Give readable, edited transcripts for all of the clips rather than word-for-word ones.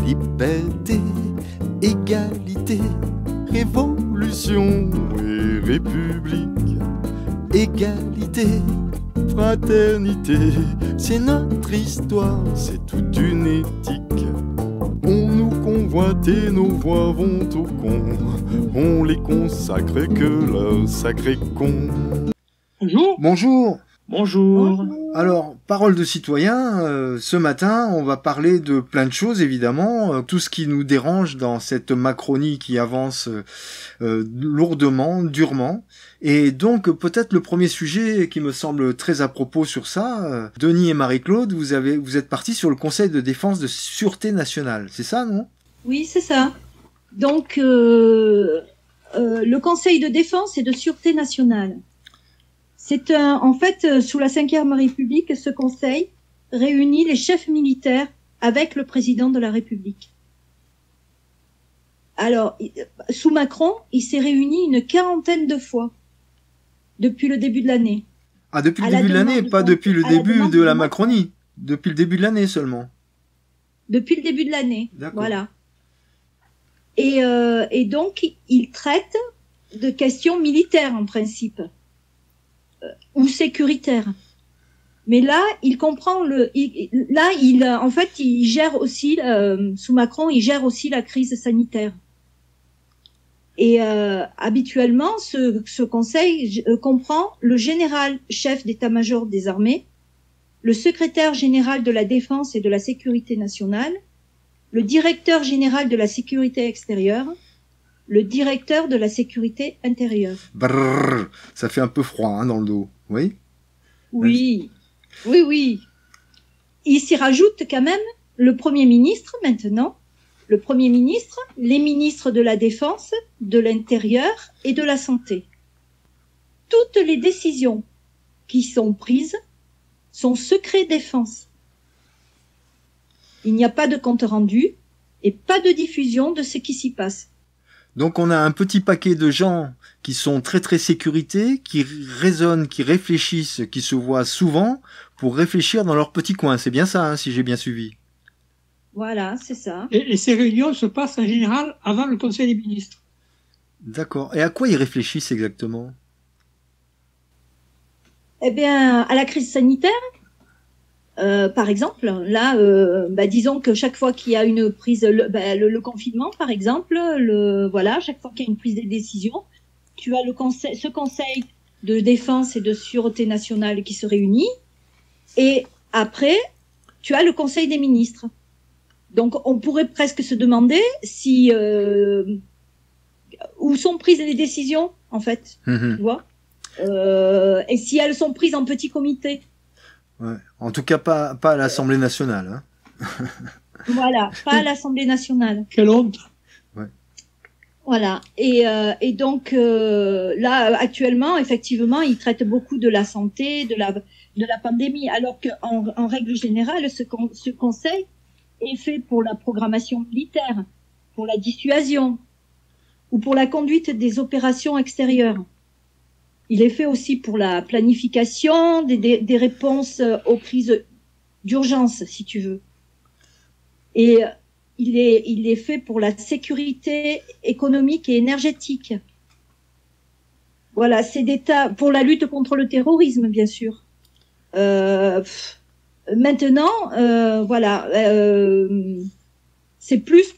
liberté, égalité, révolution et république. Égalité, fraternité, c'est notre histoire, c'est toute une éthique. On nous convoite et nos voix vont au con, on les consacre que leur sacré con. Bonjour. Bonjour. Bonjour. Alors, parole de citoyen, ce matin, on va parler de plein de choses, évidemment. Tout ce qui nous dérange dans cette Macronie qui avance lourdement, durement. Et donc, peut-être le premier sujet qui me semble très à propos sur ça, Denis et Marie-Claude, vous êtes partis sur le Conseil de défense de sûreté nationale. C'est ça, non? Oui, c'est ça. Donc, le Conseil de défense et de sûreté nationale. C'est en fait, sous la Ve République, ce conseil réunit les chefs militaires avec le président de la République. Alors, sous Macron, il s'est réuni une 40aine de fois depuis le début de l'année. Ah, depuis le début de l'année, pas depuis le début de la Macronie. Depuis le début de l'année seulement. Depuis le début de l'année, voilà. Et donc, il traite de questions militaires en principe. Ou sécuritaire. Mais là, il comprend en fait, il gère aussi, sous Macron, il gère aussi la crise sanitaire. Et habituellement, ce conseil comprend le général chef d'état-major des armées, le secrétaire général de la défense et de la sécurité nationale, le directeur général de la sécurité extérieure, le directeur de la sécurité intérieure. Brrr, ça fait un peu froid hein, dans le dos, oui? Oui, oui, oui. Il s'y rajoute quand même le Premier ministre maintenant, le Premier ministre, les ministres de la Défense, de l'Intérieur et de la Santé. Toutes les décisions qui sont prises sont secret défense. Il n'y a pas de compte rendu et pas de diffusion de ce qui s'y passe. Donc on a un petit paquet de gens qui sont très très sécurité, qui raisonnent, qui réfléchissent, qui se voient souvent pour réfléchir dans leur petit coin. C'est bien ça, hein, si j'ai bien suivi. Voilà, c'est ça. Et ces réunions se passent en général avant le Conseil des ministres. D'accord. Et à quoi ils réfléchissent exactement? Eh bien, à la crise sanitaire. Par exemple, là, disons que chaque fois qu'il y a une prise, le confinement, par exemple, chaque fois qu'il y a une prise de décision, tu as ce conseil de défense et de sûreté nationale qui se réunit, et après, tu as le conseil des ministres. Donc, on pourrait presque se demander si où sont prises les décisions, en fait, tu vois, et si elles sont prises en petit comité. Ouais. En tout cas, pas à l'Assemblée nationale. Hein. Voilà, pas à l'Assemblée nationale. Quelle honte. Ouais. Voilà. Et donc, là, actuellement, effectivement, ils traitent beaucoup de la santé, de la pandémie, alors qu'en règle générale, ce conseil est fait pour la programmation militaire, pour la dissuasion ou pour la conduite des opérations extérieures. Il est fait aussi pour la planification des réponses aux crises d'urgence, si tu veux. Et il est fait pour la sécurité économique et énergétique. Voilà, c'est pour la lutte contre le terrorisme, bien sûr. Maintenant, c'est plus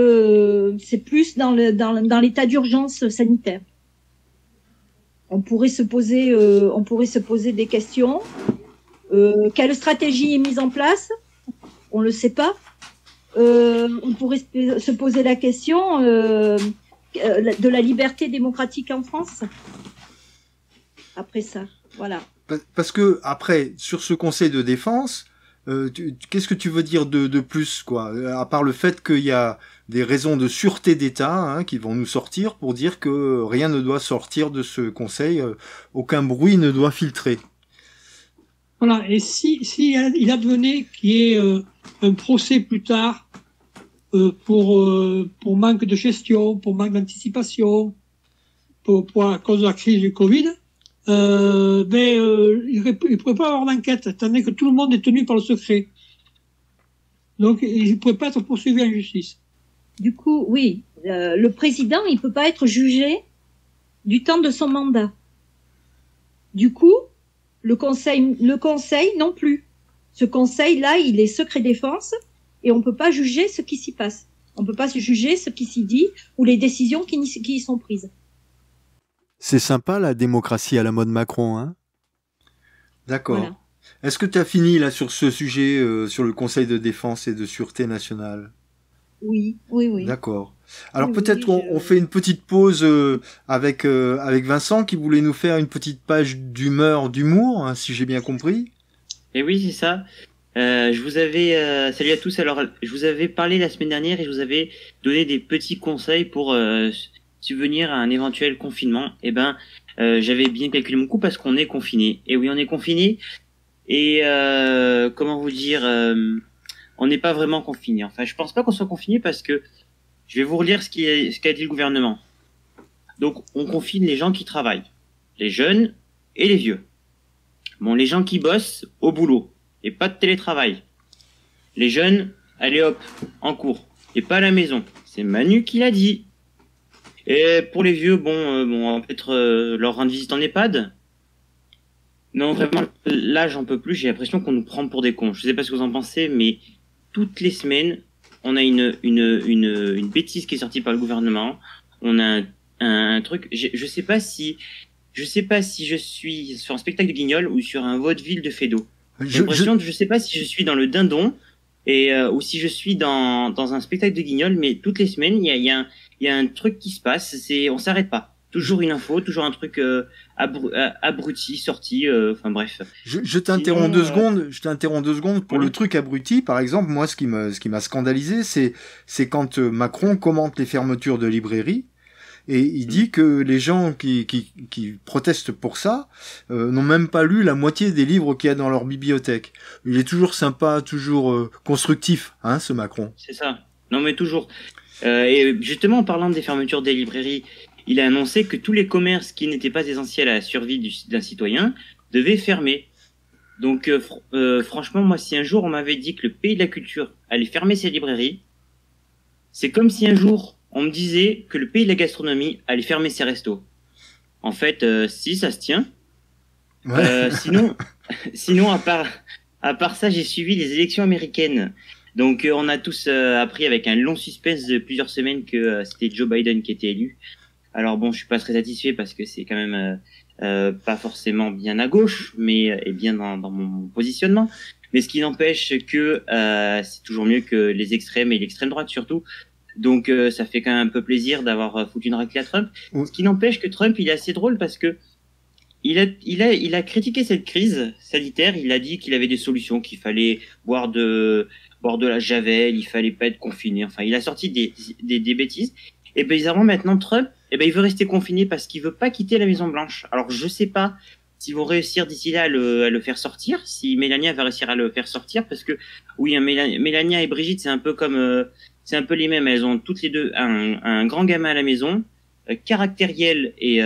dans l'état d'urgence sanitaire. On pourrait se poser des questions. Quelle stratégie est mise en place? On le sait pas. On pourrait se poser la question de la liberté démocratique en France. Après ça, voilà. Parce que après, sur ce Conseil de défense, qu'est-ce que tu veux dire de plus, quoi? À part le fait qu'il y a des raisons de sûreté d'État hein, qui vont nous sortir pour dire que rien ne doit sortir de ce Conseil, aucun bruit ne doit filtrer. Voilà, et si il advenait qu'il y ait un procès plus tard pour manque de gestion, pour manque d'anticipation, à cause de la crise du Covid, il ne pourrait pas avoir d'enquête, étant donné que tout le monde est tenu par le secret. Donc, il ne pourrait pas être poursuivi en justice. Du coup, oui, le président, il peut pas être jugé du temps de son mandat. Du coup, le conseil non plus. Ce conseil-là, il est secret défense et on peut pas juger ce qui s'y passe. On peut pas juger ce qui s'y dit ou les décisions qui y sont prises. C'est sympa la démocratie à la mode Macron, hein? D'accord. Voilà. Est-ce que tu as fini là sur ce sujet, sur le Conseil de défense et de sûreté nationale? Oui, oui, oui. D'accord. Alors Oui, peut-être oui, qu'on fait une petite pause avec Vincent qui voulait nous faire une petite page d'humour, hein, si j'ai bien compris. Et oui, c'est ça. Je vous avais salut à tous. Alors, je vous avais parlé la semaine dernière et je vous avais donné des petits conseils pour subvenir à un éventuel confinement. Eh ben, j'avais bien calculé mon coup parce qu'on est confiné. Et oui, on est confiné. Et comment vous dire, on n'est pas vraiment confiné. Enfin, je pense pas qu'on soit confiné parce que je vais vous relire ce qu'a dit le gouvernement. Donc, on confine les gens qui travaillent, les jeunes et les vieux. Bon, les gens qui bossent au boulot et pas de télétravail. Les jeunes, allez hop, en cours et pas à la maison. C'est Manu qui l'a dit. Et pour les vieux, on va peut-être leur rendre visite en EHPAD. Non, vraiment, là, j'en peux plus. J'ai l'impression qu'on nous prend pour des cons. Je sais pas ce que vous en pensez, mais toutes les semaines, on a une bêtise qui est sortie par le gouvernement. On a un truc. Je sais pas si je suis sur un spectacle de Guignol ou sur un vaudeville de Fédo. Je sais pas si je suis dans le Dindon et ou si je suis dans un spectacle de Guignol, mais toutes les semaines, il y a un truc qui se passe. On s'arrête pas. Toujours une info, toujours un truc abruti sorti. Enfin bref. Je t'interromps 2 secondes. Je t'interromps 2 secondes pour le truc abruti. Par exemple, moi, ce qui m'a scandalisé, c'est quand Macron commente les fermetures de librairies. Et il dit que les gens qui protestent pour ça n'ont même pas lu la moitié des livres qu'il y a dans leur bibliothèque. Il est toujours sympa, toujours constructif, hein, ce Macron. C'est ça. Non mais toujours. Et justement, en parlant des fermetures des librairies, il a annoncé que tous les commerces qui n'étaient pas essentiels à la survie d'un citoyen devaient fermer. Donc franchement, moi, si un jour on m'avait dit que le pays de la culture allait fermer ses librairies, c'est comme si un jour on me disait que le pays de la gastronomie allait fermer ses restos. En fait, si, ça se tient. Ouais. Sinon, à part ça, j'ai suivi les élections américaines. Donc, on a tous appris avec un long suspense de plusieurs semaines que c'était Joe Biden qui était élu. Alors bon, je suis pas très satisfait parce que c'est quand même pas forcément bien à gauche, mais est bien dans mon positionnement. Mais ce qui n'empêche que c'est toujours mieux que les extrêmes et l'extrême droite surtout. Donc ça fait quand même un peu plaisir d'avoir foutu une raclée à Trump. Ce qui n'empêche que Trump, il est assez drôle parce que il a critiqué cette crise sanitaire. Il a dit qu'il avait des solutions, qu'il fallait boire de la javel, il fallait pas être confiné. Enfin, il a sorti des bêtises. Et bizarrement maintenant Trump, il veut rester confiné parce qu'il veut pas quitter la Maison Blanche. Alors je sais pas s'ils vont réussir d'ici là à le faire sortir, si Mélania va réussir à le faire sortir, parce que oui, Mélania et Brigitte, c'est un peu comme c'est un peu les mêmes. Elles ont toutes les deux un grand gamin à la maison, caractériel et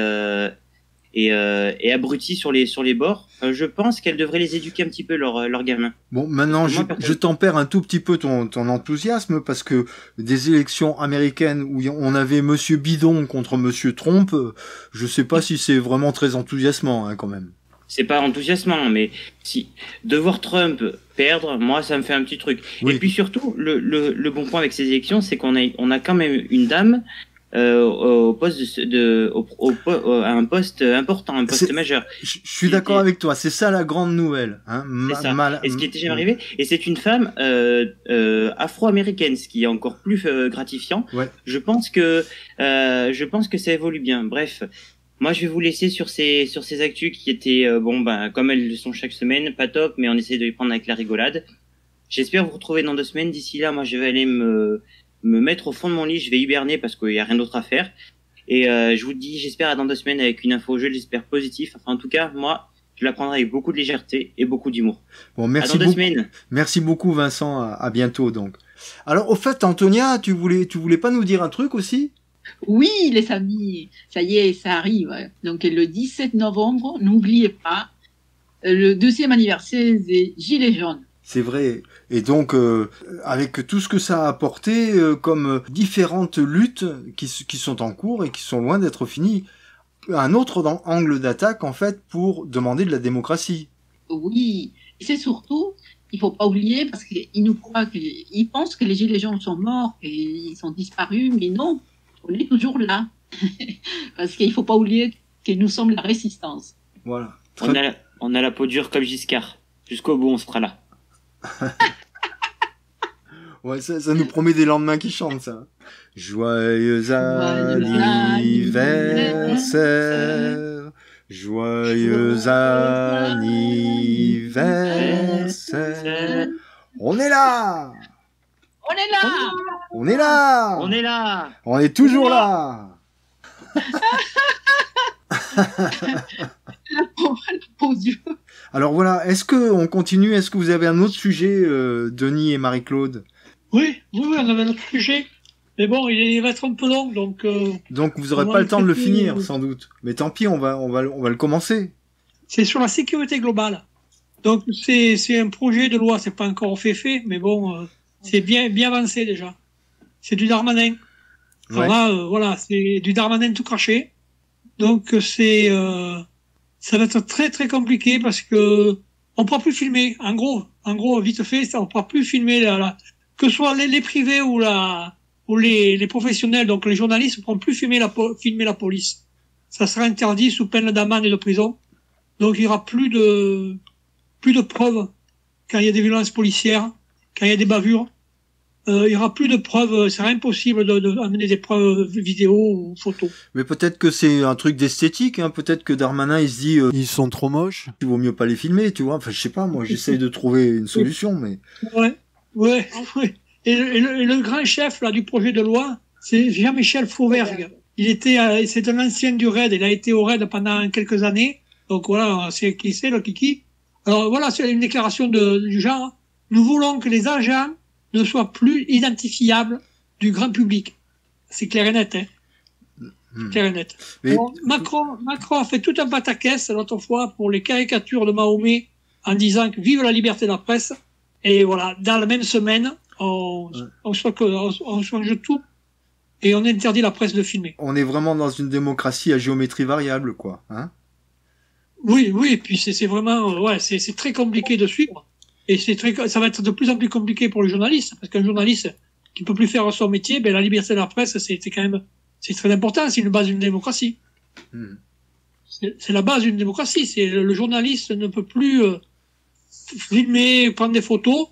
abruti sur les bords. Je pense qu'elles devraient les éduquer un petit peu leur gamin. Bon, maintenant je tempère un tout petit peu ton enthousiasme parce que des élections américaines où on avait Monsieur Bidon contre Monsieur Trump, je sais pas si c'est vraiment très enthousiasmant, hein, quand même. C'est pas enthousiasmant, mais si de voir Trump perdre, moi ça me fait un petit truc. Oui. Et puis surtout, le bon point avec ces élections, c'est qu'on a quand même une dame au poste à un poste important, un poste majeur. Je suis d'accord avec toi, c'est ça la grande nouvelle, hein. C'est ça. Et ce qui était jamais arrivé, et c'est une femme afro-américaine, ce qui est encore plus gratifiant. Ouais. Je pense que ça évolue bien. Bref. Moi, je vais vous laisser sur ces actus qui étaient, comme elles le sont chaque semaine, pas top, mais on essaie de les prendre avec la rigolade. J'espère vous retrouver dans 2 semaines. D'ici là, moi, je vais aller me mettre au fond de mon lit, je vais hiberner parce qu'il y a rien d'autre à faire. Et je vous dis, j'espère à dans 2 semaines avec une info jeu, j'espère positif. Enfin, en tout cas, moi, je la prendrai avec beaucoup de légèreté et beaucoup d'humour. Bon, merci beaucoup. 2 semaines. Merci beaucoup, Vincent. À bientôt, donc. Alors, au fait, Antonia, tu voulais pas nous dire un truc aussi? Oui, les amis, ça y est, ça arrive. Donc, le 17 novembre, n'oubliez pas, le 2e anniversaire des Gilets jaunes. C'est vrai. Et donc, avec tout ce que ça a apporté, comme différentes luttes qui sont en cours et qui sont loin d'être finies, un autre angle d'attaque, en fait, pour demander de la démocratie. Oui, et c'est surtout, il faut pas oublier, parce qu'ils pensent que les Gilets jaunes sont morts, qu'ils sont disparus, mais non, on est toujours là. Parce qu'il faut pas oublier que nous sommes la résistance. Voilà. On a la peau dure comme Giscard. Jusqu'au bout, on sera là. Ouais, ça nous promet des lendemains qui chantent, ça. Joyeux anniversaire, joyeux anniversaire. On est là! On est là! On est là! On est là! On est toujours là! La peau dure. Alors voilà, est-ce qu'on continue? Est-ce que vous avez un autre sujet, Denis et Marie-Claude? Oui, on avait un autre sujet. Mais bon, il va être un peu long, donc... Donc vous aurez pas le temps de le finir, sans doute. Mais tant pis, on va le commencer. C'est sur la sécurité globale. Donc c'est un projet de loi, c'est pas encore fait, mais bon, c'est bien avancé déjà. C'est du Darmanin. Ouais. Alors là, voilà, c'est du Darmanin tout craché. Donc ça va être très très compliqué parce que on pourra plus filmer. En gros, vite fait, on pourra plus filmer que ce soit les privés ou les professionnels, donc les journalistes ne pourront plus filmer la police. Ça sera interdit sous peine d'amende et de prison. Donc il y aura plus de preuves quand il y a des violences policières, quand il y a des bavures. Il y aura plus de preuves, c'est impossible d'amener des preuves vidéo ou photos. Mais peut-être que c'est un truc d'esthétique, hein. Peut-être que Darmanin, il se dit, ils sont trop moches. Il vaut mieux pas les filmer, tu vois. Enfin, je sais pas, moi, j'essaye de trouver une solution, mais. Ouais. Et le grand chef, là, du projet de loi, c'est Jean-Michel Fauvergue. C'est un ancien du RAID, il a été au RAID pendant quelques années. Donc voilà, c'est qui c'est, le kiki. Alors voilà, c'est une déclaration du genre. Nous voulons que les agents ne soient plus identifiables du grand public. C'est clair et net, hein. Clair et net. Mais... Alors, Macron a fait tout un pataquès l'autre fois pour les caricatures de Mahomet en disant que vive la liberté de la presse. Et voilà, dans la même semaine, on change tout et on interdit la presse de filmer. On est vraiment dans une démocratie à géométrie variable, quoi, hein? Oui, et puis c'est vraiment, c'est très compliqué de suivre. Et ça va être de plus en plus compliqué pour les journalistes, parce qu'un journaliste qui peut plus faire son métier, la liberté de la presse, c'est très important, c'est une base d'une démocratie. C'est la base d'une démocratie, le journaliste ne peut plus filmer, prendre des photos,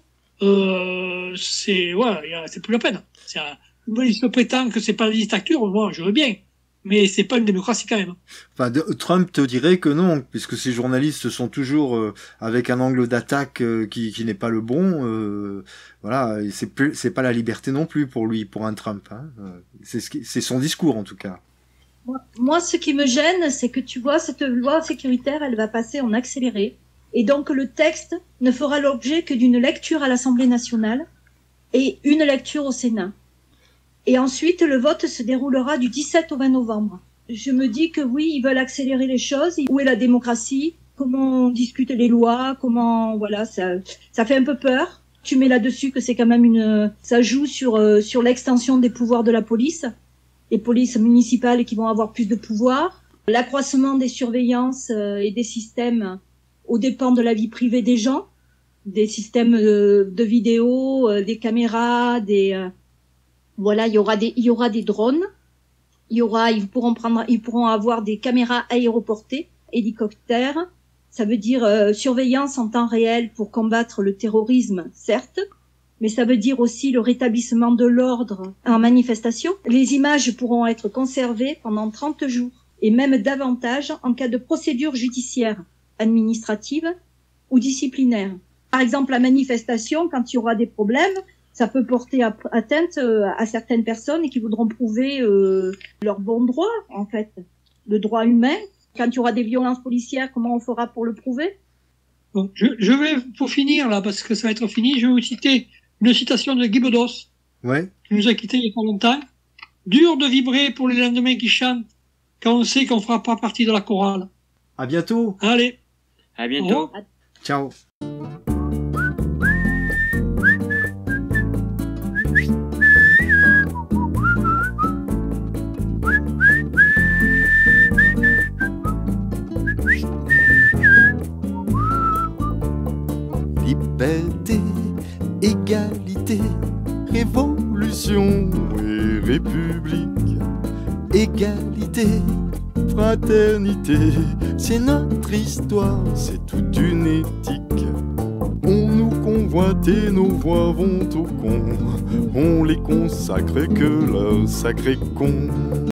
c'est plus la peine. Il se prétend que c'est pas la dictature, moi je veux bien. Mais c'est pas une démocratie quand même. Enfin, Trump te dirait que non, puisque ces journalistes sont toujours avec un angle d'attaque qui n'est pas le bon. Voilà, c'est pas la liberté non plus pour lui, pour un Trump. Hein. C'est son discours en tout cas. Moi, ce qui me gêne, c'est que tu vois, cette loi sécuritaire, elle va passer en accéléré, et donc le texte ne fera l'objet que d'une lecture à l'Assemblée nationale et une lecture au Sénat. Et ensuite, le vote se déroulera du 17 au 20 novembre. Je me dis que oui, ils veulent accélérer les choses. Où est la démocratie? Comment on discute les lois? Voilà, ça fait un peu peur. Tu mets là-dessus que c'est quand même ça joue sur l'extension des pouvoirs de la police. Les polices municipales qui vont avoir plus de pouvoir. L'accroissement des surveillances et des systèmes aux dépens de la vie privée des gens. Des systèmes de vidéo, des caméras, voilà, il y aura des drones, ils pourront avoir des caméras aéroportées, hélicoptères. Ça veut dire surveillance en temps réel pour combattre le terrorisme, certes, mais ça veut dire aussi le rétablissement de l'ordre en manifestation. Les images pourront être conservées pendant 30 jours et même davantage en cas de procédure judiciaire, administrative ou disciplinaire. Par exemple, la manifestation, quand il y aura des problèmes, ça peut porter atteinte à certaines personnes qui voudront prouver leur bon droit, en fait, le droit humain. Quand il y aura des violences policières, comment on fera pour le prouver? Bon, je vais, pour finir, là, parce que ça va être fini, je vais vous citer une citation de Guy Bedos, qui nous a quittés il y a pas longtemps. Dur de vibrer pour les lendemains qui chantent, quand on sait qu'on fera pas partie de la chorale. À bientôt. Allez. À bientôt. Ciao. répéter. Égalité, révolution et république. Égalité, fraternité, c'est notre histoire, c'est toute une éthique. On nous convoite et nos voix vont au con, on les consacre que leur sacré con.